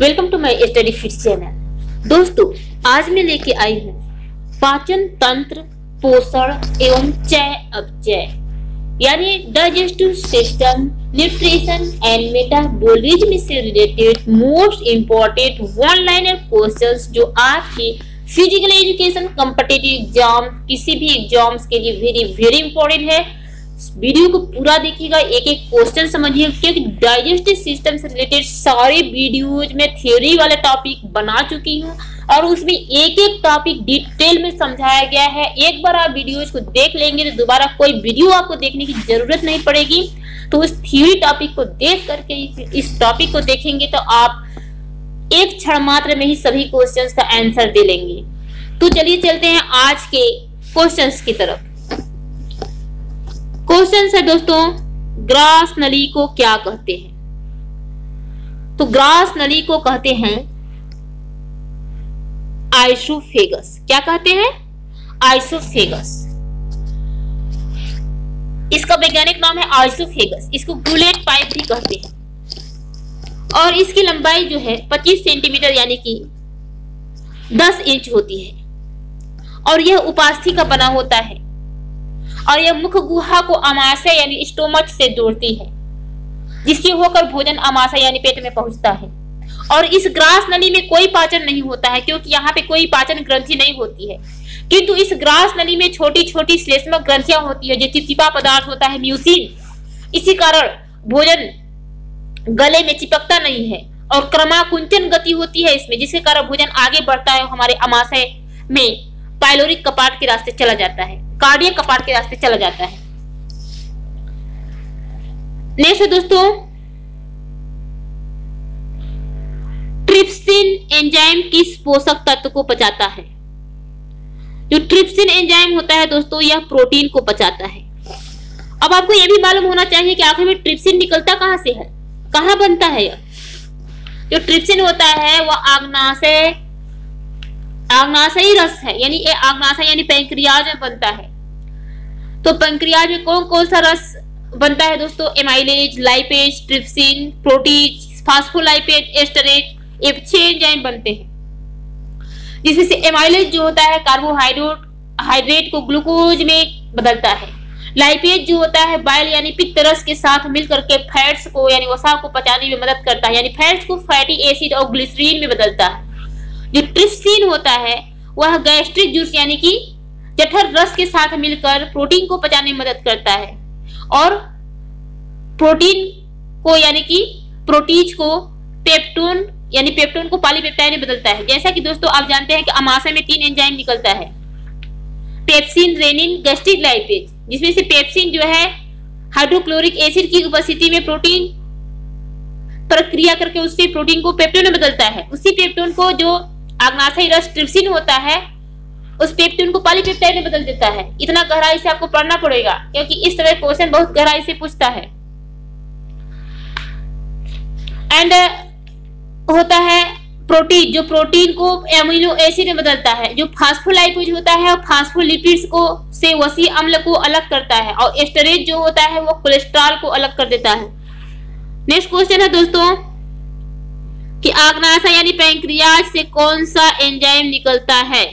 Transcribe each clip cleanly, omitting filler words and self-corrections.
Welcome to my study fit channel. दोस्तों, आज मैं लेके आई हूँ पाचन तंत्र, पोषण एवं चय अपचय यानी digestive system, nutrition and metabolism से related most important one liner questions जो आपके फिजिकल एजुकेशन, कॉम्पिटिटिव एग्जाम, किसी भी एग्जाम्स के लिए वेरी वेरी इंपॉर्टेंट है। वीडियो को पूरा देखिएगा, एक एक क्वेश्चन समझिए, क्योंकि डाइजेस्टिव सिस्टम से रिलेटेड सारे वीडियोज में थ्योरी वाले टॉपिक बना चुकी हूँ और उसमें एक एक टॉपिक डिटेल में समझाया गया है। एक बार आप वीडियोज को देख लेंगे तो दोबारा कोई वीडियो आपको देखने की जरूरत नहीं पड़ेगी। तो उस थ्योरी टॉपिक को देख करके इस टॉपिक को देखेंगे तो आप एक क्षण मात्र में ही सभी क्वेश्चंस का आंसर दे लेंगे। तो चलिए चलते हैं आज के क्वेश्चंस की तरफ। क्वेश्चन है दोस्तों, ग्रास नली को क्या कहते हैं? तो ग्रास नली को कहते हैं आइसोफेगस। क्या कहते हैं? आइसोफेगस। इसका वैज्ञानिक नाम है आइसोफेगस। इसको गुलेट पाइप भी कहते हैं और इसकी लंबाई जो है 25 सेंटीमीटर यानी कि 10 इंच होती है और यह उपास्थि का बना होता है और यह मुख गुहा को आमाशय यानी स्टोमच से जोड़ती है, जिससे होकर भोजन आमाशय यानी पेट में पहुंचता है। और इस ग्रास नली में कोई पाचन नहीं होता है, क्योंकि यहाँ पे कोई पाचन ग्रंथि नहीं होती है, किंतु इस ग्रास नली में छोटी छोटी श्लेष्मक ग्रंथियां होती है जो चिपचिपा पदार्थ होता है, म्यूसिन। इसी कारण भोजन गले में चिपकता नहीं है और क्रमाकुंचन गति होती है इसमें, जिसके कारण भोजन आगे बढ़ता है, हमारे आमाशय में पाइलोरिक कपाट के रास्ते चला जाता है, कार्डियक कपाट के रास्ते चला जाता है। नेक्स्ट दोस्तों, ट्रिप्सिन एंजाइम किस पोषक तत्व को पचाता है? जो ट्रिप्सिन एंजाइम होता है दोस्तों, यह प्रोटीन को पचाता है। अब आपको यह भी मालूम होना चाहिए कि आखिर में ट्रिप्सिन निकलता कहां से है, कहां बनता है? यह जो ट्रिप्सिन होता है वह आग्नाशयी रस है, यानी ये आग्नाशय यानी पैंक्रियाज में बनता है। तो पैंक्रियाज में कौन कौन सा रस बनता है दोस्तों? Amylase, lipase, trypsin, protease, phospholipase, esterase, ये 6 एंजाइम बनते हैं, जिसमें से एमाइलेज जो होता है कार्बोहाइड्रेट को ग्लूकोज में बदलता है। लाइपेज जो होता है बाइल यानी पित्त रस के साथ मिलकर के फैट्स को यानी वसा को पचाने में मदद करता है, यानी फैट्स को फैटी एसिड और ग्लिसरीन में बदलता है। जो ट्रिप्सिन होता है वह गैस्ट्रिक जूस यानी कि जठर रस के साथ मिलकर प्रोटीन को पचाने में मदद करता है और प्रोटीन को यानी कि प्रोटीज को पेप्टोन यानी पेप्टोन को पॉलीपेप्टाइड में बदलता है। जैसा कि दोस्तों आप जानते हैं कि आमाशय में 3 एंजाइम निकलता है, पेप्सिन, रेनिन, गैस्ट्रिक लाइपेज, जिसमें से पेप्सिन जो है हाइड्रोक्लोरिक एसिड की उपस्थिति में प्रोटीन प्रक्रिया करके उससे प्रोटीन को पेप्टोन में बदलता है। उसी पेप्टोन को जो आग्नाशयी रस ट्रिप्सिन होता है उस पेप्टोन को पॉलीपेप्टाइड में बदल देता है। इतना गहराई से आपको पढ़ना पड़ेगा, क्योंकि इस तरह क्वेश्चन बहुत गहराई से पूछता है। एंड होता है प्रोटीन, जो प्रोटीन को एमिनो एसिड में बदलता है। जो फास्फोलाइपेज होता है फास्फोलिपिड्स को से वसी अम्ल को अलग करता है और एस्टरेज जो होता है वो कोलेस्ट्रॉल को अलग कर देता है। नेक्स्ट क्वेश्चन है दोस्तों कि आग्नाशय यानी पैंक्रियाज से कौन सा एंजाइम निकलता है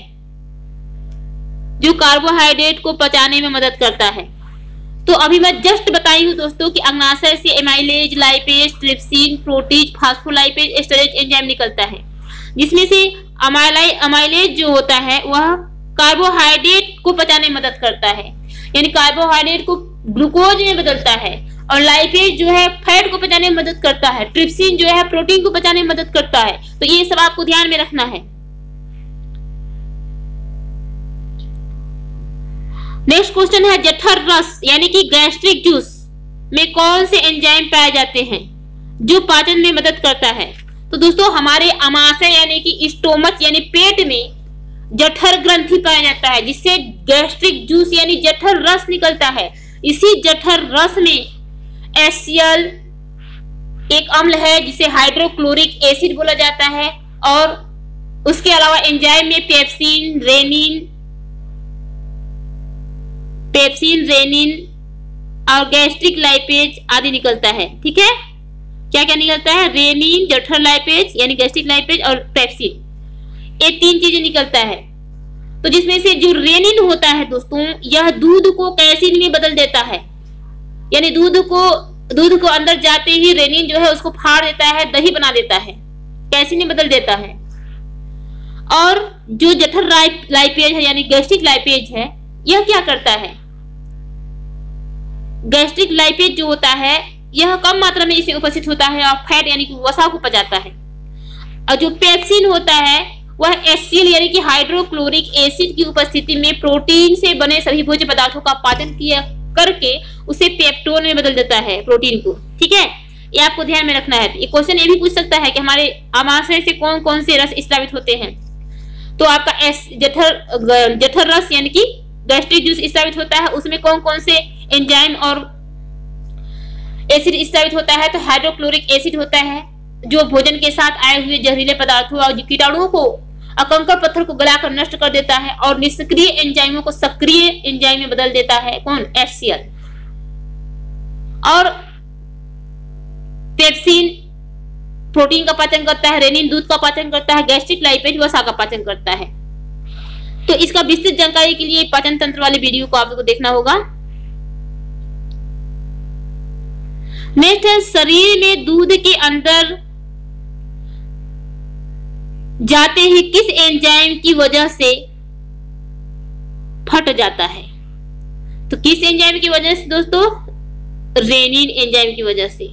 जो कार्बोहाइड्रेट को पचाने में मदद करता है? तो अभी मैं जस्ट बताई हूं दोस्तों कि अग्नाशय से amylase, lipase, trypsin, protease, phospholipase, esterase enzyme निकलता है, जिसमें से अमाइलेज जो होता है वह कार्बोहाइड्रेट को पचाने में मदद करता है, यानी कार्बोहाइड्रेट को ग्लूकोज में बदलता है, और लाइपेज जो है फैट को पचाने में मदद करता है, ट्रिप्सिन जो है प्रोटीन को पचाने में मदद करता है। तो ये सब आपको ध्यान में रखना है। नेक्स्ट क्वेश्चन है, जठर रस यानी कि गैस्ट्रिक जूस में कौन से एंजाइम पाए जाते हैं जो पाचन में मदद करता है? तो दोस्तों हमारे आमाशय यानी कि स्टोमच यानी पेट में जठर ग्रंथि पाया जाता है, जिससे गैस्ट्रिक जूस यानी जठर रस निकलता है। इसी जठर रस में HCl एक अम्ल है जिसे हाइड्रोक्लोरिक एसिड बोला जाता है, और उसके अलावा एंजाइम में पेप्सिन, रेनिन और गैस्ट्रिक लाइपेज आदि निकलता है। ठीक है, क्या क्या निकलता है? रेनिन, जठर लाइपेज यानी गैस्ट्रिक लाइपेज और पेप्सिन, ये 3 चीजें निकलता है। तो जिसमें से जो रेनिन होता है दोस्तों, यह दूध को कैसिन में बदल देता है, यानी दूध को अंदर जाते ही रेनिन जो है उसको फाड़ देता है, दही बना देता है, कैसिन में बदल देता है। और जो जठर लाइपेज है यानी गैस्ट्रिक लाइपेज है, यह क्या करता है? गैस्ट्रिक लाइपेज जो होता है यह कम मात्रा में इसमें उपस्थित होता है और फैट यानी कि वसा को पचाता है। और जो पेप्सिन होता है वह HCl यानी कि हाइड्रोक्लोरिक एसिड की उपस्थिति में प्रोटीन से बने सभी भोज्य पदार्थों का पाचन किया करके उसे पेप्टोन में बदल देता है, प्रोटीन को। ठीक है, ये आपको ध्यान में रखना है। ये क्वेश्चन ये भी पूछ सकता है कि हमारे आमाशय से कौन कौन से रस स्रावित होते हैं। तो आपका जठर रस यानी कि गैस्ट्रिक जूस स्रावित होता है, उसमें कौन कौन से एंजाइम और एसिड स्रावित होता है? तो हाइड्रोक्लोरिक एसिड होता है जो भोजन के साथ आए हुए जहरीले पदार्थों और कीटाणुओं को, कंकड़ पत्थर को गलाकर नष्ट कर देता है और निष्क्रिय एंजाइमों को सक्रिय एंजाइम में बदल देता है। कौन? HCl। और पेप्सिन प्रोटीन का पाचन करता है, रेनिन दूध का पाचन करता है, गैस्ट्रिक लाइपेज वसा का पाचन करता है। तो इसका विस्तृत जानकारी के लिए पाचन तंत्र वाले वीडियो को आपको देखना होगा। नेक्स्ट है, शरीर में दूध के अंदर जाते ही किस एंजाइम की वजह से फट जाता है? तो किस एंजाइम की वजह से दोस्तों? रेनिन एंजाइम की वजह से।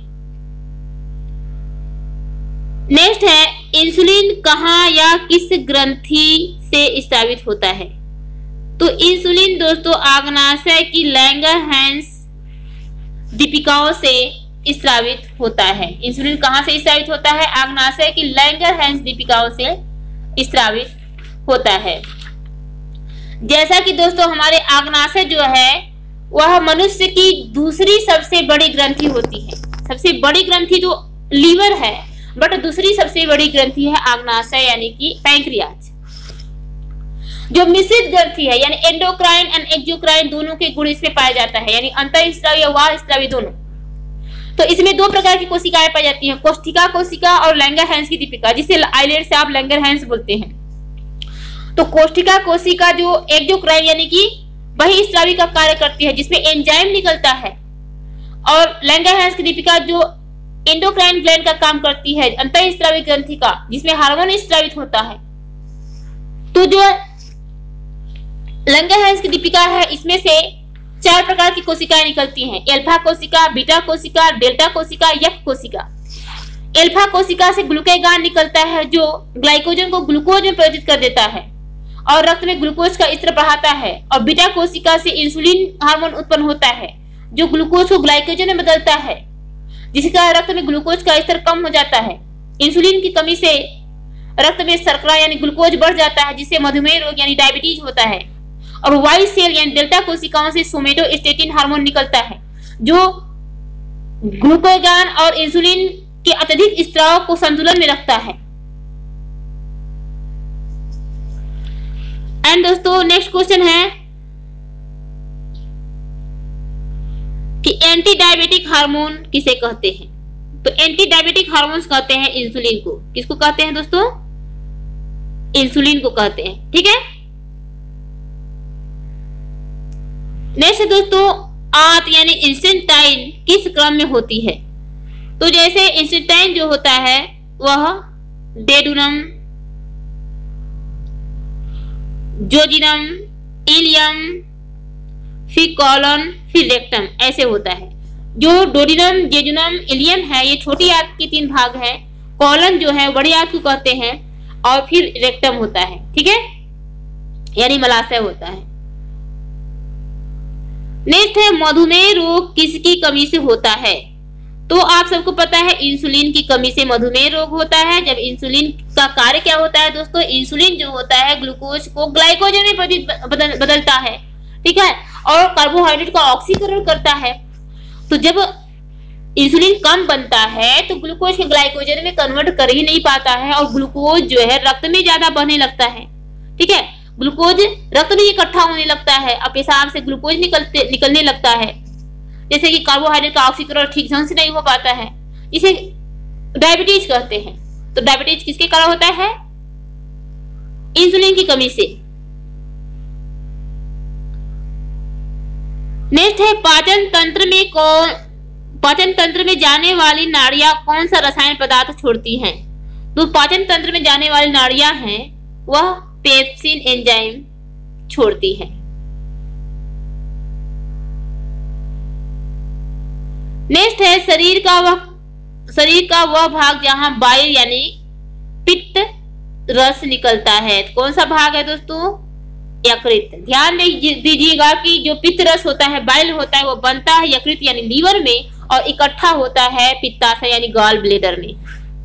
नेक्स्ट है, इंसुलिन कहां या किस ग्रंथि से स्रावित होता है? तो इंसुलिन दोस्तों आग्नाशय की लैंगरहैंस दीपिकाओं से स्रावित होता है। इंसुलिन कहां से स्रावित होता है? आग्नाशय की लैंगरहैंस दीपिकाओं से स्रावित होता है। जैसा कि दोस्तों हमारे आग्नाशय जो है वह मनुष्य की दूसरी सबसे बड़ी ग्रंथि होती है। सबसे बड़ी ग्रंथि जो लीवर है, बट दूसरी सबसे बड़ी ग्रंथि है आग्नाशय यानी कि पैंक्रियाज। जो मिश्रित ग्रंथि है यानी एंडोक्राइन एंड एक्सोक्राइन दोनों के गुण इसमें पाया जाता है, यानी अंतःस्रावी या बाह्यस्रावी दोनों। तो इसमें 2 प्रकार की कोशिकाएं पाई जाती हैं, कोष्ठिका कोशिका और लैंगरहैंस की दीपिका, जिसे आइलेट से आप लैंगरहैंस बोलते हैं। तो कोष्ठिका कोशिका जो एक्सोक्राइन यानी कि बहिस्रावी का कार्य करती है, जिसमें एंजाइम निकलता है, और लैंगरहैंस की दीपिका जो एंडोक्राइन ग्लैंड का काम करती है, अंतःस्रावी ग्रंथि का, जिसमें हार्मोन स्रावित होता है। तो जो लैंगरहैंस की दीपिका है इसमें से 4 प्रकार की कोशिकाएं निकलती हैं, अल्फा कोशिका, बीटा कोशिका, डेल्टा कोशिका, यक्ष कोशिका। अल्फा कोशिका से ग्लूकेगान निकलता है जो ग्लाइकोजन को ग्लूकोज में परिवर्तित कर देता है और रक्त में ग्लूकोज का स्तर बढ़ाता है। और बीटा कोशिका से इंसुलिन हार्मोन उत्पन्न होता है जो ग्लूकोज को ग्लाइकोजन में बदलता है, जिसका रक्त में ग्लूकोज का स्तर कम हो जाता है। इंसुलिन की कमी से रक्त में शर्करा यानी ग्लूकोज बढ़ जाता है, जिससे मधुमेह रोग यानी डायबिटीज होता है। और वाई सेल यानी डेल्टा कोशिकाओं से सोमेटोस्टेटिन हार्मोन निकलता है जो ग्लूकोगान और इंसुलिन के अत्यधिक स्त्राव को संतुलन में रखता है। एंड दोस्तों नेक्स्ट क्वेश्चन है कि एंटी डायबिटिक हार्मोन किसे कहते हैं? तो एंटी डायबिटिक हार्मोन्स कहते हैं इंसुलिन को। किसको कहते हैं दोस्तों? इंसुलिन को कहते हैं। ठीक है, नेक्स्ट दोस्तों आंत यानी इंस्टेंटाइन किस क्रम में होती है? तो जैसे इंस्टेंटाइन जो होता है वह डेडुनम, जोजिनम, इलियम, फिर कॉलन, फिर रेक्टम, ऐसे होता है। जो डोडिनम, जेजुनम, इलियम है ये छोटी आंत के 3 भाग है, कॉलन जो है बड़ी आंत को कहते हैं, और फिर रेक्टम होता है। ठीक है, यानी मलाशय होता है। नेक्स्ट है मधुमेह रोग किसकी कमी से होता है? तो आप सबको पता है इंसुलिन की कमी से मधुमेह रोग होता है। जब इंसुलिन का कार्य क्या होता है दोस्तों? इंसुलिन जो होता है ग्लूकोज को ग्लाइकोजन में बदलता है, ठीक है, और कार्बोहाइड्रेट का ऑक्सीकरण करता है। तो जब इंसुलिन कम बनता है तो ग्लूकोज के ग्लाइकोजन में कन्वर्ट कर ही नहीं पाता है और ग्लूकोज जो है रक्त में ज्यादा बहने लगता है। ठीक है, ग्लूकोज रक्त में इकट्ठा होने लगता है और पेशाब से ग्लूकोज निकलने लगता है, जैसे कि कार्बोहाइड्रेट का ऑक्सीकरण ठीक ढंग से नहीं हो पाता है, जिसे डायबिटीज कहते हैं। तो डायबिटीज किसके कारण होता है? इंसुलिन की कमी से। नेक्स्ट है पाचन तंत्र में जाने वाली नाड़ियां कौन सा रसायन पदार्थ छोड़ती हैं? तो पाचन तंत्र में जाने वाली नाड़ियां हैं वह पेप्सिन एंजाइम छोड़ती है। नेक्स्ट है शरीर का वह भाग जहां बाइल यानी पित्त रस निकलता है। कौन सा भाग है दोस्तों? यकृत। ध्यान दीजिएगा कि जो पित्त रस होता है, बाइल होता है, वो बनता है यकृत यानी लीवर में और इकट्ठा होता है पित्ताशय यानी गॉल ब्लैडर में।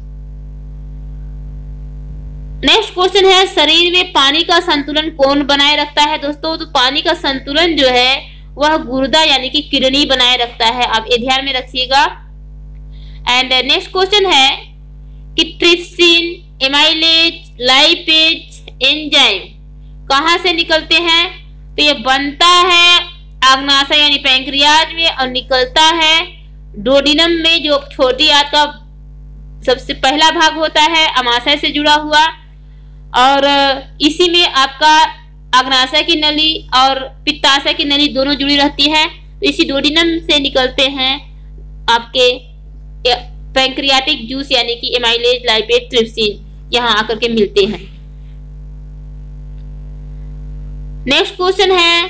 नेक्स्ट क्वेश्चन है शरीर में पानी का संतुलन कौन बनाए रखता है दोस्तों? तो पानी का संतुलन जो है वह गुर्दा यानी कि किडनी बनाए रखता है। आप ये ध्यान में रखिएगा। एंड नेक्स्ट क्वेश्चन है कि ट्रिप्सिन, एमाइलेज, लाइपेज एंजाइम कहां से निकलते हैं? तो ये बनता है अग्नाशय यानी पैंक्रियाज में और निकलता है डोडिनम में, जो छोटी आंत का सबसे पहला भाग होता है, अमाशय से जुड़ा हुआ। और इसी में आपका अग्नाशय की नली और पित्ताशय की नली दोनों जुड़ी रहती है। तो इसी डोडिनम से निकलते हैं आपके पैंक्रियाटिक जूस यानी कि एमाइलेज, लाइपेज, ट्रिप्सिन यहां आकर के मिलते हैं। नेक्स्ट क्वेश्चन है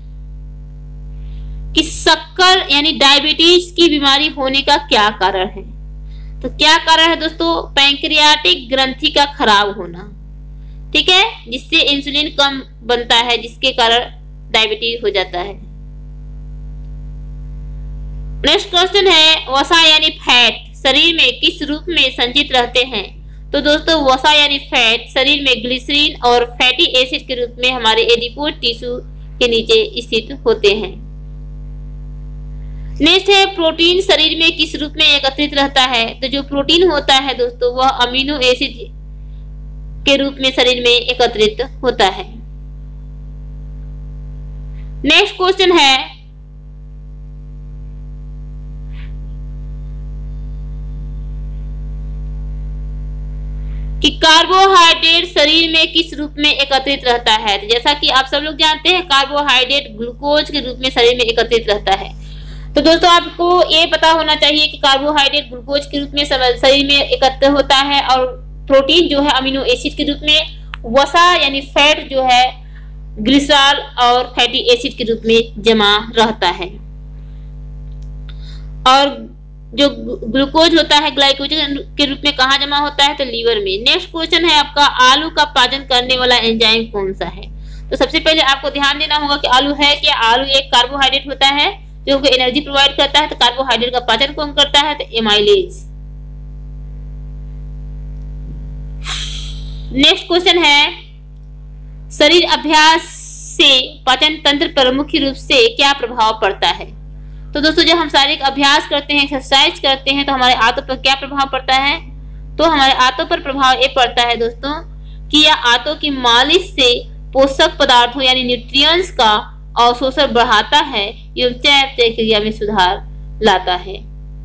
कि शक्कर यानी डायबिटीज की बीमारी होने का क्या कारण है? तो क्या कारण है दोस्तों? पैंक्रियाटिक ग्रंथि का खराब होना, ठीक है, जिससे इंसुलिन कम बनता है, जिसके कारण डायबिटीज हो जाता है। नेक्स्ट क्वेश्चन है वसा यानी फैट शरीर में किस रूप में संचित रहते हैं? तो दोस्तों वसा यानी फैट शरीर में ग्लिसरीन और फैटी एसिड के रूप में हमारे एडिपोज टिश्यू के नीचे स्थित होते हैं। नेक्स्ट है प्रोटीन शरीर में किस रूप में एकत्रित रहता है? तो जो प्रोटीन होता है दोस्तों वह अमीनो एसिड के रूप में शरीर में एकत्रित होता है। नेक्स्ट क्वेश्चन है कि कार्बोहाइड्रेट शरीर में किस रूप में एकत्रित रहता है? तो जैसा कि आप सब लोग जानते हैं कार्बोहाइड्रेट ग्लूकोज के रूप में शरीर में एकत्रित रहता है। तो दोस्तों आपको ये पता होना चाहिए कि कार्बोहाइड्रेट ग्लूकोज के रूप में शरीर में एकत्र होता है और प्रोटीन जो है अमीनो एसिड के रूप में, वसा यानी फैट जो है ग्लिसरॉल और फैटी एसिड के रूप में जमा रहता है। और जो ग्लूकोज होता है ग्लाइकोजन के रूप में कहाँ जमा होता है? तो लीवर में। नेक्स्ट क्वेश्चन है आपका आलू का पाचन करने वाला एंजाइम कौन सा है? तो सबसे पहले आपको ध्यान देना होगा कि आलू है क्या? आलू एक कार्बोहाइड्रेट होता है जो हमको एनर्जी प्रोवाइड करता है। तो कार्बोहाइड्रेट का पाचन कौन करता है? तो एमाइलेज। नेक्स्ट क्वेश्चन है शरीर अभ्यास से पाचन तंत्र पर मुख्य रूप से क्या प्रभाव पड़ता है? तो दोस्तों जब हम शारीरिक अभ्यास करते हैं, एक्सरसाइज करते हैं, तो हमारे आंतों पर क्या प्रभाव पड़ता है? तो हमारे आंतों पर प्रभाव ये पड़ता है दोस्तों कि यह आंतों की मालिश से पोषक पदार्थों यानी न्यूट्रिएंट्स का अवशोषण बढ़ाता है एवं चयापचय क्रिया में सुधार लाता है।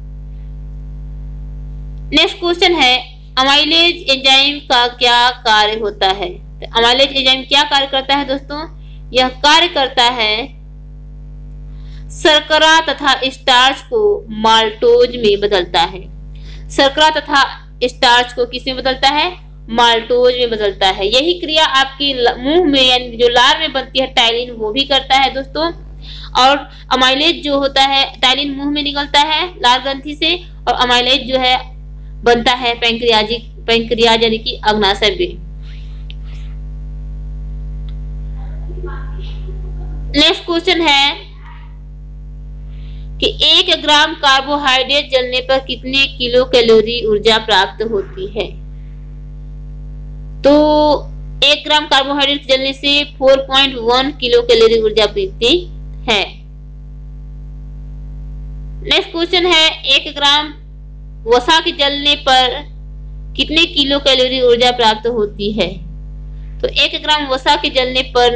नेक्स्ट क्वेश्चन है अमाइलेज एंजाइम का क्या कार्य होता है? तो अमाइलेज एंजाइम क्या कार्य करता है दोस्तों? यह कार्य करता है शर्करा तथा स्टार्च को माल्टोज में बदलता है। शर्करा तथा स्टार्च को किस में बदलता है? माल्टोज में बदलता है। यही क्रिया आपकी मुंह में यानी जो लार में बनती है टाइलिन, वो भी करता है दोस्तों। और अमाइलेज जो होता है, टाइलिन मुंह में निकलता है लार ग्रंथि से और अमाइलेज जो है बनता है पैंक्रियाज यानी कि अग्नाशय में। नेक्स्ट क्वेश्चन है कि 1 ग्राम कार्बोहाइड्रेट जलने पर कितने किलो कैलोरी ऊर्जा प्राप्त होती है? तो 1 ग्राम कार्बोहाइड्रेट जलने से 4.1 किलो कैलोरी ऊर्जा मिलती है। नेक्स्ट क्वेश्चन है 1 ग्राम वसा के जलने पर कितने किलो कैलोरी ऊर्जा प्राप्त होती है? तो 1 ग्राम वसा के जलने पर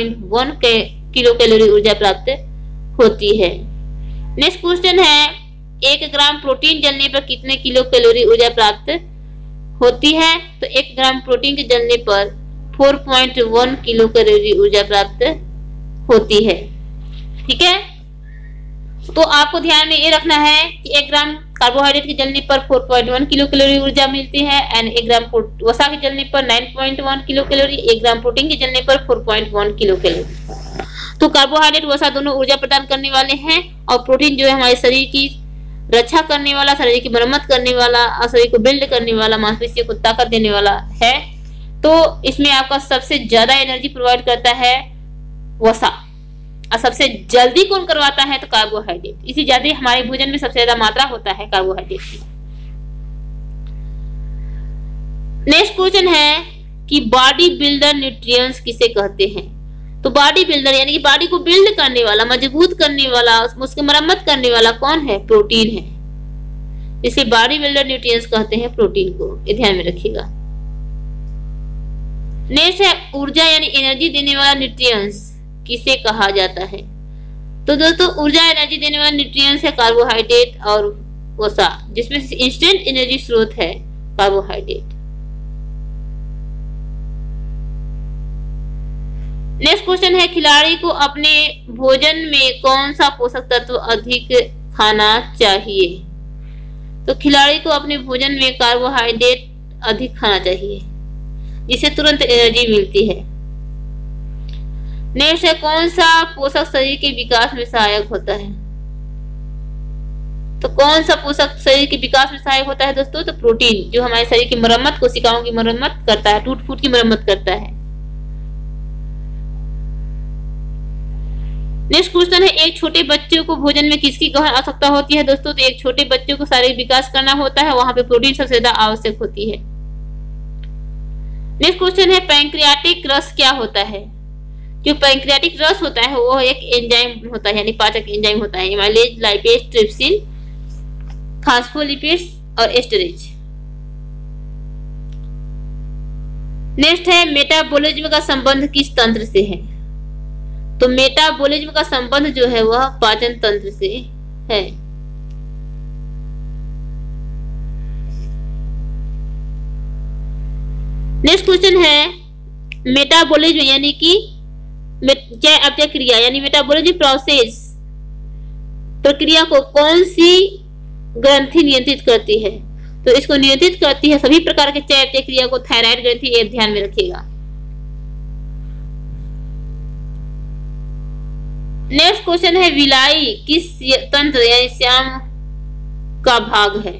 9.1 किलो कैलोरी ऊर्जा प्राप्त होती है। नेक्स्ट क्वेश्चन है 1 ग्राम प्रोटीन जलने पर कितने किलो कैलोरी ऊर्जा प्राप्त होती है? तो 1 ग्राम प्रोटीन के जलने पर 4.1 किलो कैलोरी ऊर्जा प्राप्त होती है। ठीक है, तो आपको ध्यान में ये रखना है कि 1 ग्राम कार्बोहाइड्रेट के जलने पर 4.1 किलो कैलोरी ऊर्जा मिलती है एंड 1 ग्राम वसा के जलने पर 9.1 किलो कैलोरी, 1 ग्राम प्रोटीन के जलने पर 4.1 किलो कैलोरी। तो कार्बोहाइड्रेट वसा दोनों ऊर्जा प्रदान करने वाले हैं और प्रोटीन जो है हमारे शरीर की रक्षा करने वाला, शरीर की मरम्मत करने वाला और शरीर को बिल्ड करने वाला, मांसपेशियों को ताकत देने वाला है। तो इसमें आपका सबसे ज्यादा एनर्जी प्रोवाइड करता है वसा और सबसे जल्दी कौन करवाता है? तो कार्बोहाइड्रेट। इसी ज्यादा हमारे भोजन में सबसे ज्यादा मात्रा होता है कार्बोहाइड्रेट की। नेक्स्ट क्वेश्चन है कि बॉडी बिल्डर न्यूट्रिएंट्स किसे कहते हैं? तो बॉडी बिल्डर यानी कि बॉडी को बिल्ड करने वाला, मजबूत करने वाला, उसकी मरम्मत करने वाला कौन है? प्रोटीन है। इसे बॉडी बिल्डर न्यूट्रिएंट्स कहते हैं प्रोटीन को, ये ध्यान में रखिएगा। नेक्स्ट है ऊर्जा यानी एनर्जी देने वाला न्यूट्रिएंट्स किसे कहा जाता है? तो दोस्तों ऊर्जा एनर्जी देने वाला न्यूट्रिएंट्स है कार्बोहाइड्रेट और वसा, जिसमें से इंस्टेंट एनर्जी स्रोत है कार्बोहाइड्रेट। नेक्स्ट क्वेश्चन है खिलाड़ी को अपने भोजन में कौन सा पोषक तत्व अधिक खाना चाहिए? तो खिलाड़ी को अपने भोजन में कार्बोहाइड्रेट अधिक खाना चाहिए जिससे तुरंत एनर्जी मिलती है। नेक्स्ट है कौन सा पोषक शरीर के विकास में सहायक होता है? तो कौन सा पोषक शरीर के विकास में सहायक होता है दोस्तों? तो प्रोटीन, जो हमारे शरीर की मरम्मत, कोशिकाओं की मरम्मत करता है, टूट फूट की मरम्मत करता है। नेक्स्ट क्वेश्चन है एक छोटे बच्चे को भोजन में किसकी गहन आवश्यकता होती है दोस्तों? तो एक छोटे बच्चे को शारीरिक विकास करना होता है, वहां पे प्रोटीन सबसे ज्यादा आवश्यक होती है। नेक्स्ट क्वेश्चन है पैंक्रियाटिक रस क्या होता है? जो पैंक्रियाटिक रस होता है वो एक एंजाइम होता है, यानी पाचक एंजाइम होता है, एमाइलेज, लाइपेज, ट्रिप्सिन, फास्फोलिपिड्स और एस्टरेज। नेक्स्ट है मेटाबॉलिज्म का संबंध किस तंत्र से है? तो मेटाबॉलिज्म का संबंध जो है वह पाचन तंत्र से है। नेक्स्ट क्वेश्चन है मेटाबॉलिज्म यानी कि जैव अपचय क्रिया यानी मेटाबॉलिज्म प्रोसेस प्रक्रिया को कौन सी ग्रंथि नियंत्रित करती है? तो इसको नियंत्रित करती है सभी प्रकार के जैव अपचय क्रिया को थायराइड ग्रंथि, ये ध्यान में रखिएगा। नेक्स्ट क्वेश्चन है विलाई किस तंत्र यानी श्याम का भाग है?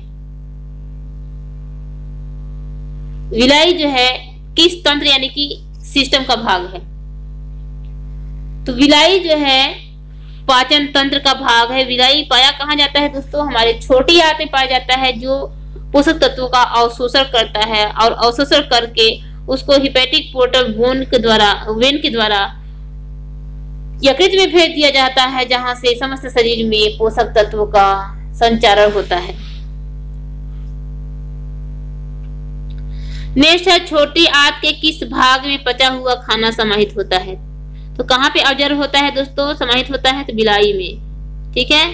विलाई जो है किस तंत्र यानी कि सिस्टम का भाग है? तो विलाई जो है पाचन तंत्र का भाग है। विलाई पाया कहाँ जाता है दोस्तों? हमारे छोटी आंत में पाया जाता है, जो पोषक तत्वों का अवशोषण करता है और अवशोषण करके उसको हिपैटिक पोर्टल वेन के द्वारा यकृत में भेज दिया जाता है, जहां से समस्त शरीर में पोषक तत्वों का संचारण होता है। नेक्स्ट है छोटी आंत के किस भाग में पचा हुआ खाना समाहित होता है? तो कहां पे ऑब्जर्व होता है दोस्तों? समाहित होता है तो बिलाई में। ठीक है,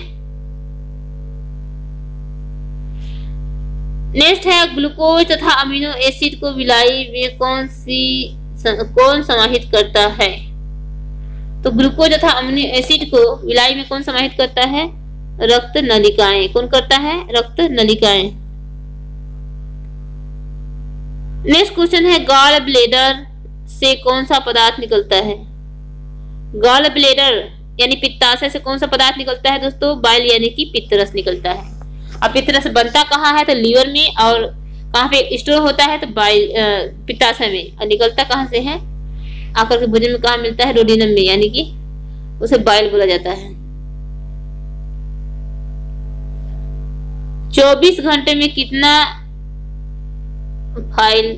नेक्स्ट है ग्लूकोज तथा अमीनो एसिड को विलाई में कौन समाहित करता है? तो ग्लूकोज तथा अमीनो एसिड को विलाई में कौन समाहित करता है? रक्त नलिकाएं। कौन करता है? रक्त नलिकाएं। नेक्स्ट क्वेश्चन है गॉल ब्लेडर से कौन सा पदार्थ निकलता है? गॉल ब्लेडर यानी पित्ताशय से कौन सा पदार्थ निकलता है दोस्तों? बाइल यानी कि पित्तरस निकलता है। अब पित्तरस बनता कहाँ है? तो लीवर में, और कहाँ पे स्टोर होता है? तो बाइल पित्ताशय में। और निकलता कहाँ से है? आकर के भोजन में कहाँ मिलता है? डोडिनम में, यानी कि उसे बाइल बोला जाता है। 24 घंटे में कितना फाइल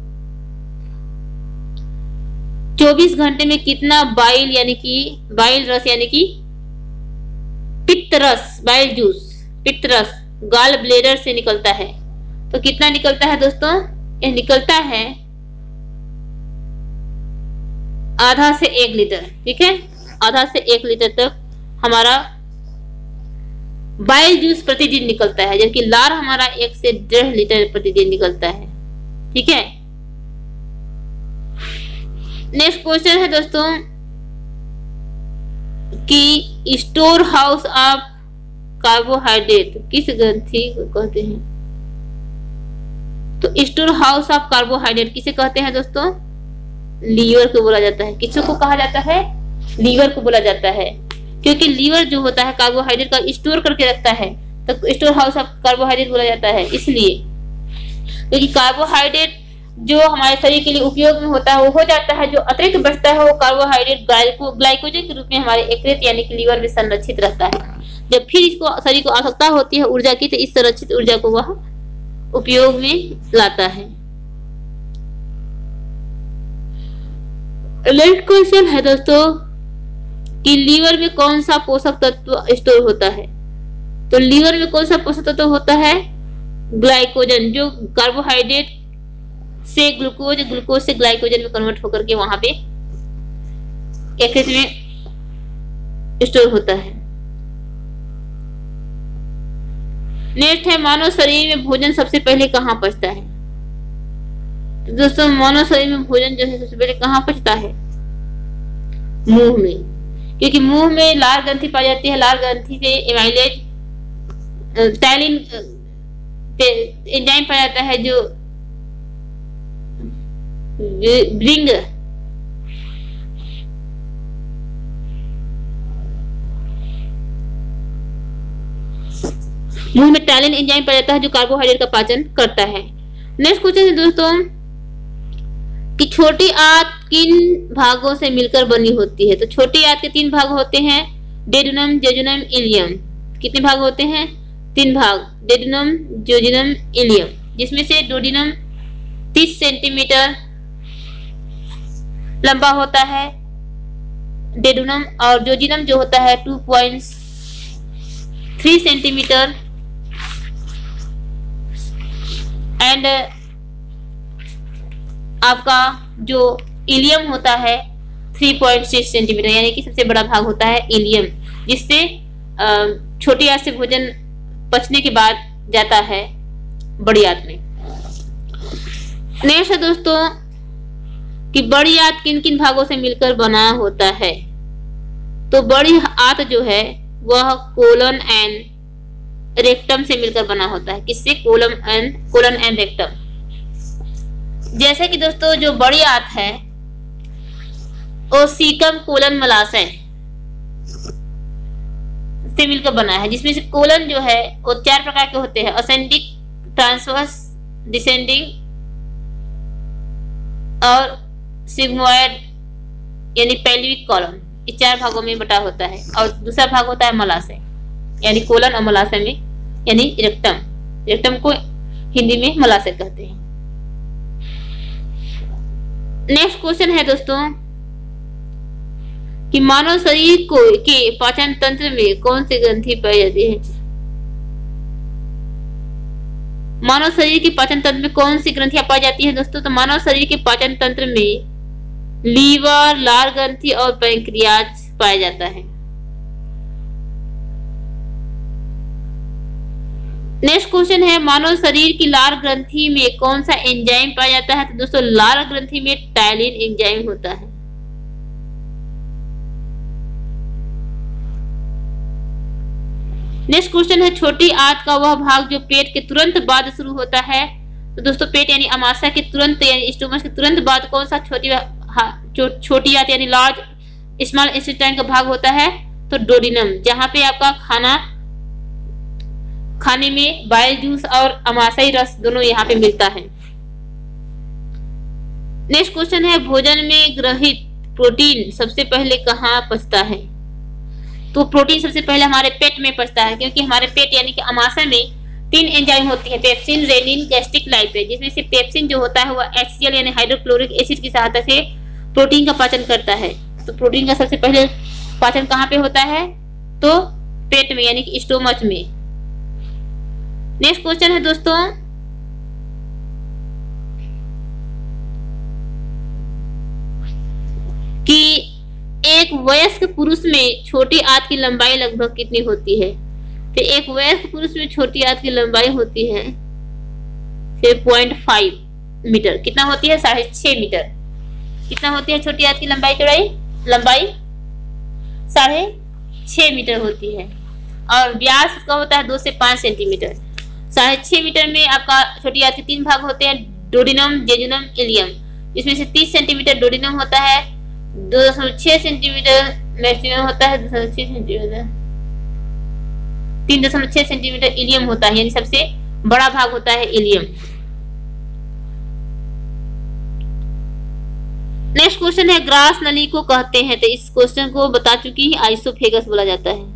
24 घंटे में कितना बाइल यानी कि बाइल रस यानी कि पित्तरस, बाइल जूस, पित्तरस गॉल ब्लेडर से निकलता है? तो कितना निकलता है दोस्तों? यह निकलता है आधा से 1 लीटर। ठीक है, आधा से 1 लीटर तक हमारा बाइल जूस प्रतिदिन निकलता है, जबकि लार हमारा 1 से 1.5 लीटर प्रतिदिन निकलता है। ठीक है। नेक्स्ट क्वेश्चन है दोस्तों कि स्टोर हाउस ऑफ कार्बोहाइड्रेट किस ग्रंथि को कहते हैं? तो स्टोर हाउस ऑफ कार्बोहाइड्रेट किसे कहते हैं दोस्तों? लीवर को बोला जाता है। किसको कहा जाता है? लीवर को बोला जाता है, क्योंकि लीवर जो होता है कार्बोहाइड्रेट का स्टोर करके रखता है, तो स्टोर हाउस ऑफ कार्बोहाइड्रेट बोला जाता है। इसलिए क्योंकि कार्बोहाइड्रेट जो हमारे शरीर के लिए उपयोग में होता है वो हो जाता है, जो अतिरिक्त बचता है वो कार्बोहाइड्रेट ग्लाइकोजन के रूप में हमारे यकृत यानी कि लीवर में संरक्षित रहता है। जब फिर इसको शरीर को आवश्यकता होती है ऊर्जा की, तो इस संरक्षित ऊर्जा को वह उपयोग में लाता है। नेक्स्ट क्वेश्चन है दोस्तों कि लीवर में कौन सा पोषक तत्व स्टोर होता है? तो लीवर में कौन सा पोषक तत्व होता है? ग्लाइकोजन, जो कार्बोहाइड्रेट से ग्लूकोज, ग्लूकोज से ग्लाइकोजन में कन्वर्ट होकर के वहां पे यकृत में स्टोर होता है। नेक्स्ट है मानव शरीर में भोजन सबसे पहले कहां पचता है? तो दोस्तों मानव शरीर में भोजन जो है सबसे पहले कहां पचता है? मुंह में, क्योंकि मुंह में लार ग्रंथि पाई जाती है। लार ग्रंथि से एमाइलेज टैलिन एंजाइम पाया जाता है जो ब्रिंग मुंह में टैलिन एंजाइम पाया जाता है जो कार्बोहाइड्रेट का पाचन करता है। नेक्स्ट क्वेश्चन है दोस्तों कि छोटी आंत किन भागों से मिलकर बनी होती है? तो छोटी आंत के 3 भाग होते हैं, डेडुनम, जेजुनम, इलियम। कितने भाग होते हैं? 3 भाग, डेडुनम, जेजुनम, इलियम, जिसमें से डोडिनम 30 सेंटीमीटर लंबा होता है, डेडुनम और जोजिनम जो होता है 2.3 सेंटीमीटर एंड आपका जो इलियम होता है 3.6 सेंटीमीटर, यानी कि सबसे बड़ा भाग होता है इलियम, जिससे छोटी आंत से भोजन पचने के बाद जाता है बड़ी आंत में। नेक्स्ट है दोस्तों कि बड़ी आंत किन किन भागों से मिलकर बना होता है? तो बड़ी आंत जो है वह कोलन एंड रेक्टम से मिलकर बना होता है। किससे? Colon and rectum. जैसे कि दोस्तों जो बड़ी आंत है वो सीकम कोलन मलाशय से मिलकर बना है, जिसमें से कोलन जो है वो 4 प्रकार के होते हैं, असेंडिक, ट्रांसवर्स, डिसेंडिंग और सिग्मोइड यानी पेल्विक कॉलम। इस 4 भागों में बटा होता है। और दूसरा भाग होता है मलाशय, यानी कोलन और मलाशय में, यानी रेक्टम। रेक्टम को हिंदी में मलाशय कहते हैं। नेक्स्ट क्वेश्चन है दोस्तों कि मानव शरीर के पाचन तंत्र में कौन सी ग्रंथि पाई जाती है? मानव शरीर के पाचन तंत्र में कौन सी ग्रंथियां पाई जाती है दोस्तों? तो मानव शरीर के पाचन तंत्र में लीवर, लार ग्रंथि और पैंक्रियाज पाया जाता है। नेक्स्ट क्वेश्चन है मानव शरीर की लार ग्रंथि में कौन सा एंजाइम पाया जाता है? तो दोस्तों लार ग्रंथि में टाइलिन एंजाइम होता है। नेक्स्ट क्वेश्चन है छोटी आंत का वह भाग जो पेट के तुरंत बाद शुरू होता है। तो दोस्तों पेट यानी अमाशय के तुरंत यानी स्टोमच के तुरंत बाद कौन सा छोटी आंत यानी लार्ज स्मॉल इंटेस्टाइन का भाग होता है? तो डोडिनम, जहां पे आपका खाने में बाइल जूस और अमाशयी रस दोनों यहाँ पे मिलता है। नेक्स्ट क्वेश्चन है भोजन में ग्रहित प्रोटीन सबसे पहले कहाँ पचता है? तो प्रोटीन सबसे पहले हमारे पेट में पचता है, क्योंकि हमारे पेट यानी कि अमाशय में 3 एंजाइम होती है, पेप्सिन, रेनिन, गैस्ट्रिक लाइपेज, जिसमें से पेप्सिन जो होता है वह HCl यानी हाइड्रोक्लोरिक एसिड की सहायता से प्रोटीन का पाचन करता है। तो प्रोटीन का सबसे पहले पाचन कहाँ पे होता है? तो पेट में यानी कि स्टोमच में। नेक्स्ट क्वेश्चन है दोस्तों कि एक वयस्क पुरुष में छोटी आंत की लंबाई लगभग कितनी होती है? तो एक वयस्क पुरुष में छोटी आंत की लंबाई होती है 6.5 मीटर। कितना होती है? 6.5 मीटर। कितना होती है छोटी आंत की लंबाई? लंबाई 6.5 मीटर होती है। और व्यास इसका होता है 2 से 5 सेंटीमीटर। 6.5 मीटर में आपका छोटी आंत के 3 भाग होते हैं, डोडिनम, जेजुनम, इलियम। इसमें से 30 सेंटीमीटर डोडिनम होता है, 2.6 सेंटीमीटर मैक्सिमम होता है, 2.6 सेंटीमीटर 3.6 सेंटीमीटर इलियम होता है, यानी सबसे बड़ा भाग होता है इलियम। नेक्स्ट क्वेश्चन है ग्रास नली को कहते हैं, तो इस क्वेश्चन को बता चुकी है, आइसोफेगस बोला जाता है।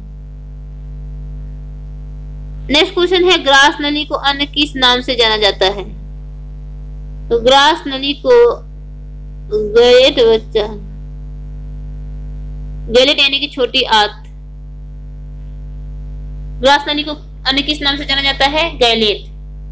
नेक्स्ट क्वेश्चन है ग्रास नली को अन्य किस नाम से जाना जाता है? तो ग्रास नली को गैलेट यानी कि छोटी आंत। ग्रास नली को अन्य किस नाम से जाना जाता है? गैलेट।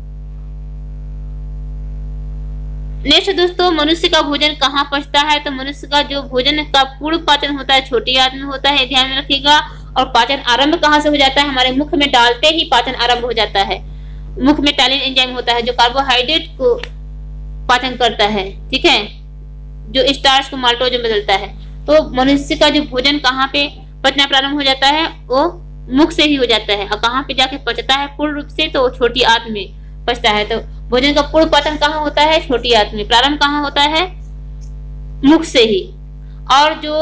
नेक्स्ट दोस्तों, मनुष्य का भोजन कहाँ पचता है? तो मनुष्य का जो भोजन का पूर्ण पाचन होता है छोटी आंत में होता है, ध्यान में रखिएगा। और पाचन आरंभ कहाँ से हो जाता है? हमारे मुख में डालते ही पाचन आरंभ हो जाता है। मुख में टैलिन एंजाइम होता है जो कार्बोहाइड्रेट को पाचन करता है, ठीक है, जो स्टार्च को माल्टोज में बदलता है। तो मनुष्य का जो भोजन कहाँ पे पचना प्रारंभ हो जाता है? वो मुख से ही हो जाता है। और कहाँ पे जाके पचता है पूर्ण रूप से? तो छोटी आंत में पचता है। तो भोजन का पूर्ण पाचन कहाँ होता है? छोटी आंत में। प्रारंभ कहाँ होता है? मुख से ही। और जो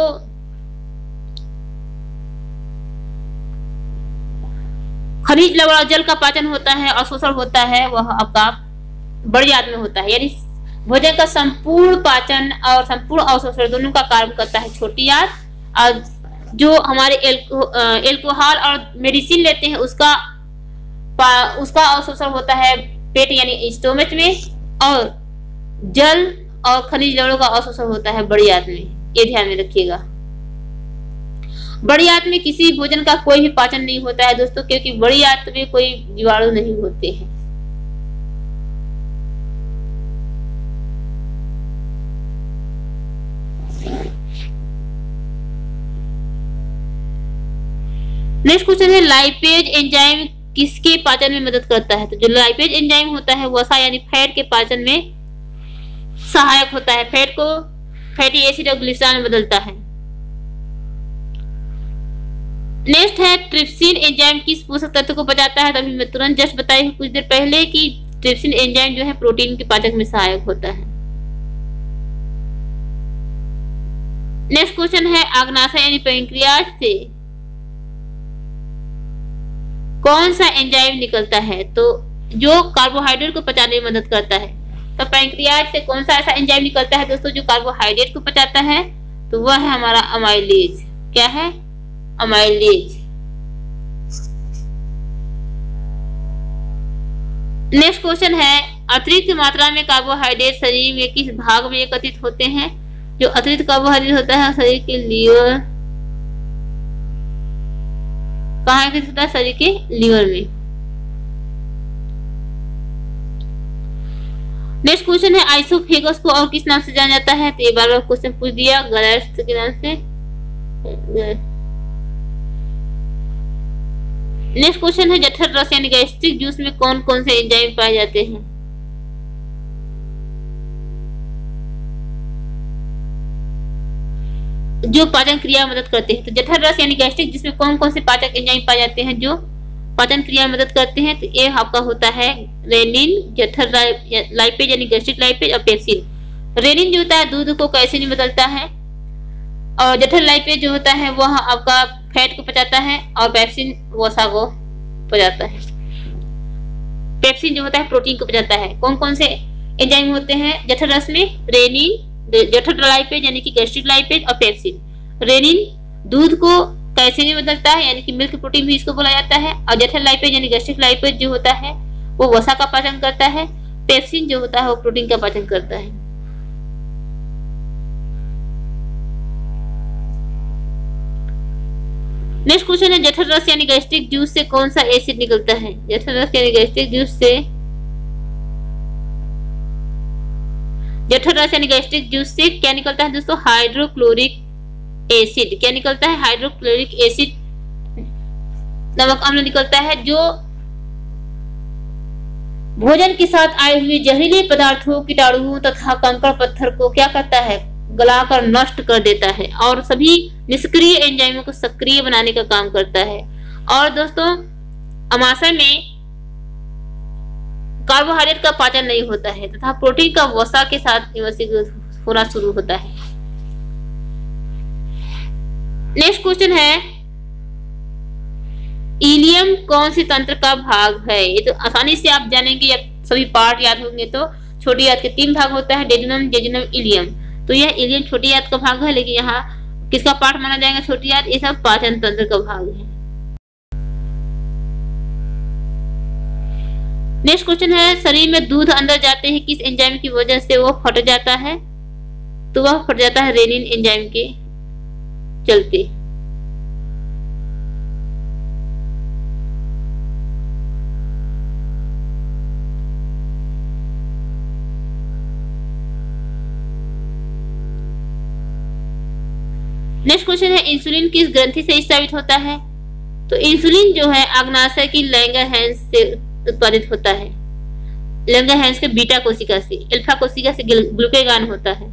खनिज लवण और जल का पाचन होता है और शोषण होता है, वह आपका बड़ी आंत में होता है। यानी भोजन का संपूर्ण पाचन और संपूर्ण अवशोषण दोनों का कार्य करता है छोटी आंत। और जो हमारे एल्कोहल और मेडिसिन लेते हैं उसका अवशोषण होता है पेट यानी स्टोमच में, और जल और खनिज लवणों का अवशोषण होता है बड़ी आंत में। ये ध्यान में रखिएगा। बड़ी आंत में किसी भोजन का कोई भी पाचन नहीं होता है दोस्तों, क्योंकि बड़ी आंत में कोई जीवाणु नहीं होते हैं। नेक्स्ट क्वेश्चन है लाइपेज एंजाइम किसके पाचन में मदद करता है? तो जो लाइपेज एंजाइम होता है वसा यानी फैट के पाचन में सहायक होता है। फैट को फैटी एसिड और ग्लिसरॉल में बदलता है। नेक्स्ट है ट्रिप्सिन एंजाइम किस पोषक तत्व को पचाता है? तो अभी मैं तुरंत जस्ट बताई हूँ कुछ देर पहले कि ट्रिप्सिन एंजाइम जो है प्रोटीन के पाचन में सहायक होता है। नेक्स्ट क्वेश्चन है आग्नाशय यानी पैंक्रियाज से कौन सा एंजाइम निकलता है? तो जो कार्बोहाइड्रेट को पचाने में मदद करता है। तो पैंक्रियाज से कौन सा ऐसा एंजाइम निकलता है दोस्तों जो कार्बोहाइड्रेट को पचाता है? तो वह है हमारा अमाइलेज। क्या है? अमाइलेज। नेक्स्ट क्वेश्चन है अतिरिक्त मात्रा में कार्बोहाइड्रेट शरीर में किस भाग में एकत्रित होते हैं? जो अतिरिक्त कार्बोहाइड्रेट होता है शरीर के लीवर, कहाँ एकत्रित होता है? शरीर के लीवर में। नेक्स्ट क्वेश्चन है आइसोफेगस को और किस नाम से जाना जाता है? तो ये बार बार क्वेश्चन पूछ दिया, गैलेट के नाम से। नेक्स्ट क्वेश्चन है जठर रस यानी गैस्ट्रिक जूस में कौन कौन से एंजाइम पाए जाते हैं? जो पाचन क्रिया में मदद करते हैं। तो जठर रस यानी गैस्ट्रिक जिसमें कौन कौन से पाचक एंजाइम पाए जाते हैं जो पाचन क्रिया में मदद करते हैं? तो ये आपका होता है रेनिन, जठर लाइपेज यानी गैस्ट्रिक लाइपेज और पेप्सिन। रेनिन जो होता है दूध को कैसिन में बदलता है, और जठर लाइपेज जो होता है वह आपका फैट को पचाता है, और पेप्सिन वसा को पचाता है। पेप्सिन जो होता है प्रोटीन को पचाता है। कौन कौन से एंजाइम होते हैं जठर रस में? रेनिन, जठर लाइपेज यानी कि गैस्ट्रिक लाइपेज और पेप्सिन। रेनिन दूध को कैसिन में बदलता है यानी कि मिल्क प्रोटीन भी इसको बोला जाता है, और जठर लाइपेज यानी गैस्ट्रिक लाइपेज जो होता है वो वसा का पाचन करता है। पेप्सिन जो होता है वो प्रोटीन का पाचन करता है। नेक्स्ट क्वेश्चन है जठर रस यानी गैस्ट्रिक जूस से कौन सा एसिड निकलता है? जठर रस यानी गैस्ट्रिक जूस से क्या निकलता है दोस्तों? Hydrochloric acid. क्या निकलता है? हाइड्रोक्लोरिक एसिड नमक अम्ल निकलता है, जो भोजन के साथ आए हुए जहरीले पदार्थों, कीटाणुओं तथा कंकड़ पत्थर को क्या करता है, गलाकर नष्ट कर देता है और सभी निष्क्रिय एंजाइमों को सक्रिय बनाने का काम करता है। और दोस्तों, अमाशय में कार्बोहाइड्रेट का पाचन नहीं होता है तथा प्रोटीन का वसा के साथ होना शुरू होता है। नेक्स्ट क्वेश्चन है, इलियम कौन से तंत्र का भाग है? ये तो आसानी से आप जानेंगे, या सभी पार्ट याद होंगे तो। छोटी आंत के 3 भाग होता है, डेजुनम, जेजुनम, इलियम। तो यह इलियम छोटी आंत का भाग है, लेकिन यहाँ किसका पार्ट माना जाएगा? छोटी आंत। ये सब पाचन तंत्र का भाग है। नेक्स्ट क्वेश्चन है, शरीर में दूध अंदर जाते हैं किस एंजाइम की वजह से वो फट जाता है? तो वह फट जाता है रेनिन एंजाइम के चलते। नेक्स्ट क्वेश्चन है, इंसुलिन किस ग्रंथि से स्रावित होता है? तो इंसुलिन जो है अग्नाशय की लैंगरहैंस से उत्पादित होता है। लैंगरहैंस के बीटा कोशिका से, अल्फा कोशिका से ग्लूकेगान होता है।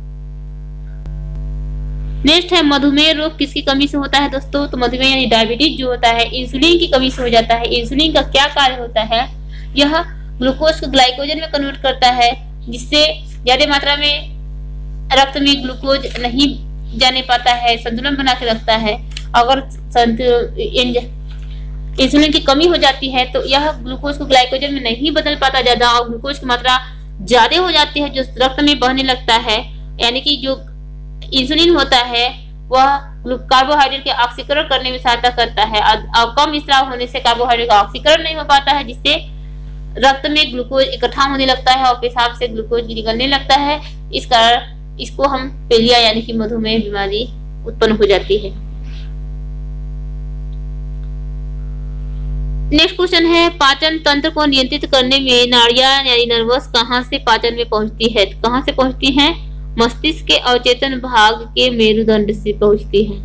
नेक्स्ट है, मधुमेह रोग किसकी कमी से होता है दोस्तों? तो मधुमेह यानी डायबिटीज जो होता है, इंसुलिन की कमी से हो जाता है। इंसुलिन का क्या कार्य होता है? यह ग्लूकोज को ग्लाइकोजन में कन्वर्ट करता है, जिससे ज्यादा मात्रा में रक्त में ग्लूकोज नहीं जाने पाता है, संतुलन बना के रखता है। अगर इंसुलिन की कमी हो जाती है तो यह ग्लूकोज को ग्लाइकोजन में नहीं बदल पाता ज्यादा, और ग्लूकोज की मात्रा ज्यादा हो जाती है जो रक्त में बहने लगता है। यानी कि जो इंसुलिन होता है वह कार्बोहाइड्रेट के ऑक्सीकरण करने में सहायता करता है, और कम स्राव होने से कार्बोहाइड्रेट का ऑक्सीकरण नहीं हो पाता है, जिससे रक्त में ग्लूकोज इकट्ठा होने लगता है और पेशाब से ग्लूकोज निकलने लगता है। इस कारण इसको हम पेलिया यानी कि मधुमेह बीमारी उत्पन्न हो जाती है। नेक्स्ट क्वेश्चन है, पाचन तंत्र को नियंत्रित करने में नाड़ियां यानी नर्वस कहां से पाचन में पहुंचती है? कहां से पहुंचती है? मस्तिष्क के अवचेतन भाग के मेरुदंड से पहुंचती है।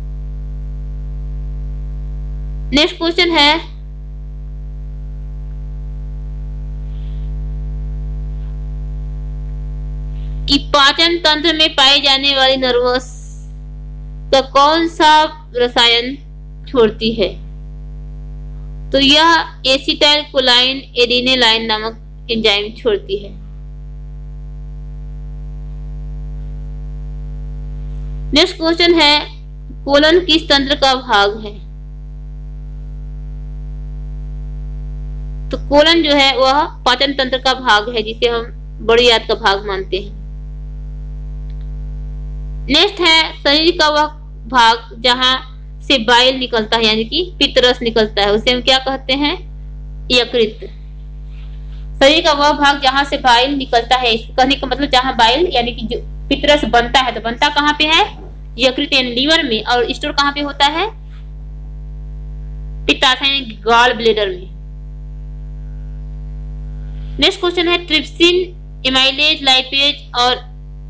नेक्स्ट क्वेश्चन है, कि पाचन तंत्र में पाई जाने वाली नर्वस का कौन सा रसायन छोड़ती है? तो यह एसिटाइल कोलाइन एडिनिलाइन नामक एंजाइम छोड़ती है। नेक्स्ट क्वेश्चन है, कोलन किस तंत्र का भाग है? तो कोलन जो है वह पाचन तंत्र का भाग है, जिसे हम बड़ी आंत का भाग मानते हैं। नेक्स्ट है, शरीर का वह भाग जहां से बाइल निकलता है यानी कि पित्त रस निकलता है, उसे हम क्या कहते हैं? यकृत। शरीर का वह भाग जहां से बाइल निकलता है, कहने का मतलब जहां बाइल यानी कि जो पित्त रस बनता है, तो बनता कहां पे है? यकृत यानी लीवर में। और स्टोर कहां पे होता है? पित्ताशय यानी गॉल ब्लैडर में। नेक्स्ट क्वेश्चन है, ट्रिप्सिन, एमाइलेज, लाइपेज और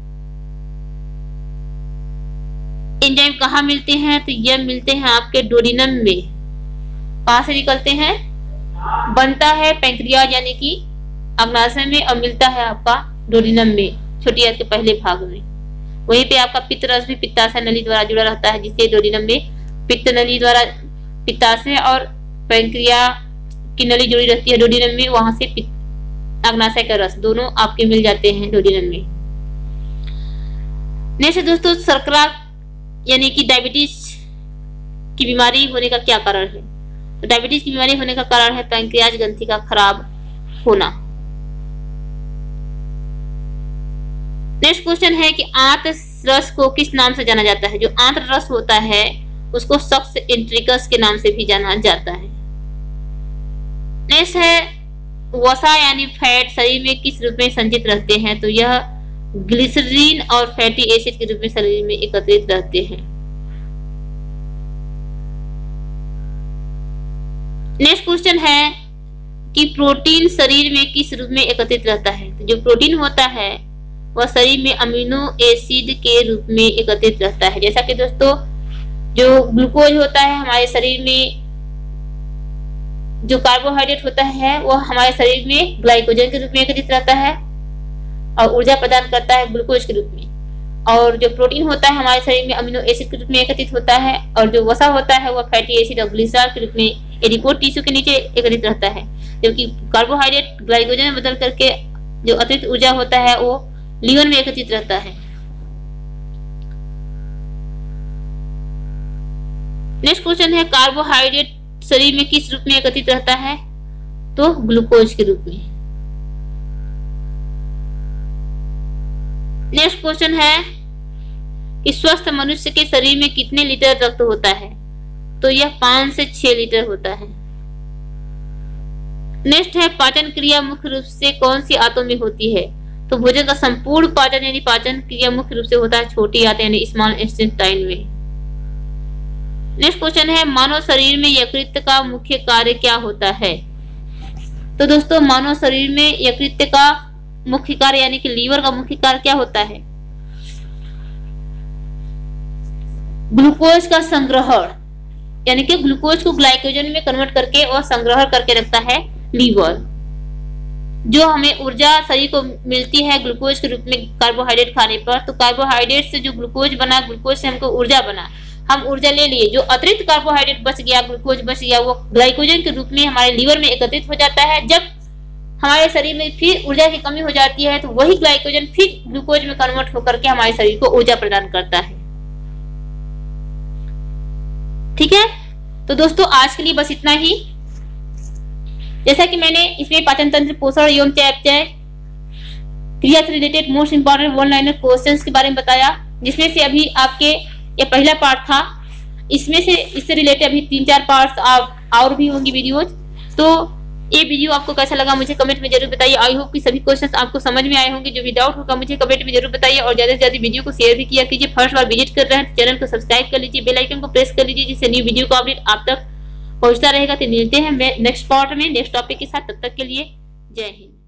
एंजाइम कहाँ मिलते हैं? तो यह मिलते हैं आपके डोडिनम में। कहां से निकलते हैं? बनता है पैंक्रियाज यानी कि अग्नाशय में, और मिलता है आपका डोडिनम में, छोटी आंत के पहले भाग में। वहीं पे आपका पित्त रस भी पित्ताशय नली द्वारा जुड़ा रहता है, जिससे डोडिनम में पित्त नली द्वारा पित्ताशय और पैंक्रिया की नली जुड़ी रहती है डोडिनम में, वहां से अग्नाशय का रस दोनों आपके मिल जाते हैं डोडिनम में। नेक्स्ट दोस्तों, शर्करा यानी कि डायबिटीज की बीमारी होने का क्या कारण है? तो डायबिटीज की बीमारी होने का कारण है पैंक्रियाज ग्रंथि का खराब होना। नेक्स्ट क्वेश्चन है कि आंत रस को किस नाम से जाना जाता है? जो आंत रस होता है उसको सक्स इंट्रिकस के नाम से भी जाना जाता है। नेक्स्ट है, वसा यानी फैट शरीर में किस रूप में संचित रहते हैं? तो यह ग्लिसरीन और फैटी एसिड के रूप में शरीर में एकत्रित रहते हैं। नेक्स्ट क्वेश्चन है कि प्रोटीन शरीर में किस रूप में एकत्रित रहता है? तो जो प्रोटीन होता है वह शरीर में अमीनो एसिड के रूप में एकत्रित रहता है। जैसा कि दोस्तों जो ग्लूकोज होता है हमारे शरीर में जो कार्बोहाइड्रेट होता है वो हमारे शरीर में ग्लाइकोजन के रूप में एकत्रित रहता है और ऊर्जा प्रदान करता है ग्लूकोज के रूप में। और जो प्रोटीन होता है हमारे शरीर में अमीनो एसिड के रूप में एकत्रित होता है, और जो वसा होता है वो फैटी एसिड और ग्लिसरॉल के रूप में एडिपोज टिश्यू के नीचे एकत्रित रहता है। जबकि कार्बोहाइड्रेट ग्लाइकोजन में बदल करके जो अतिरिक्त ऊर्जा होता है वो लीवर में एकत्रित रहता है। नेक्स्ट क्वेश्चन है, कार्बोहाइड्रेट शरीर में किस रूप में एकत्रित रहता है? तो ग्लूकोज के रूप में। नेक्स्ट क्वेश्चन है कि स्वस्थ मनुष्य के शरीर में कितने लीटर रक्त होता है? तो यह 5 से 6 लीटर होता है। नेक्स्ट है, पाचन क्रिया मुख्य रूप से कौन सी आंतों में होती है? तो भोजन का संपूर्ण पाचन यानी पाचन क्रिया मुख्य रूप से होता है छोटी आंत यानी स्मॉल इंटेस्टाइन में। नेक्स्ट क्वेश्चन है, मानव शरीर में यकृत का मुख्य कार्य क्या होता है? तो दोस्तों मानव शरीर में यकृत का मुख्य कार्य यानी कि लीवर का मुख्य कार्य क्या होता है? ग्लूकोज का संग्रहण, यानी कि ग्लूकोज को ग्लाइकोजन में कन्वर्ट करके और संग्रहण करके रखता है लीवर। जो हमें ऊर्जा शरीर को मिलती है ग्लूकोज के रूप में कार्बोहाइड्रेट खाने पर, तो कार्बोहाइड्रेट से जो ग्लूकोज बना, ग्लूकोज से हमको ऊर्जा बना, हम ऊर्जा ले लिए, जो अतिरिक्त कार्बोहाइड्रेट बच गया, ग्लूकोज बच गया, वो ग्लाइकोजन के रूप में हमारे लीवर में एकत्रित हो जाता है। जब हमारे शरीर में फिर ऊर्जा की कमी हो जाती है तो वही ग्लाइकोजन फिर ग्लूकोज में कन्वर्ट होकर के हमारे शरीर को ऊर्जा प्रदान करता है। ठीक है, तो दोस्तों आज के लिए बस इतना ही। जैसा कि मैंने इसमें पाचन तंत्र, पोषण एवं चयापचय क्रिया से related most important one liner questions के बारे में बताया, जिसमें से अभी आपके ये पहला पार्ट था। इसमें से इससे रिलेटेड अभी 3-4 पार्ट्स और भी होंगी वीडियोज। तो ये वीडियो आपको कैसा लगा मुझे कमेंट में जरूर बताइए। आई होप कि सभी क्वेश्चंस आपको समझ में आए होंगे। जो भी डाउट होगा मुझे कमेंट में जरूर बताइए और ज्यादा से ज्यादा वीडियो को शेयर भी किया कीजिए। फर्स्ट बार विजिट कर रहे हैं तो चैनल को सब्सक्राइब कर लीजिए, बेल आइकन को प्रेस कर लीजिए, जिससे न्यू वीडियो का अपडेट आप तक पहुंचता रहेगा। तो मिलते हैं नेक्स्ट पार्ट में नेक्स्ट टॉपिक के साथ, तब तक के लिए जय हिंद।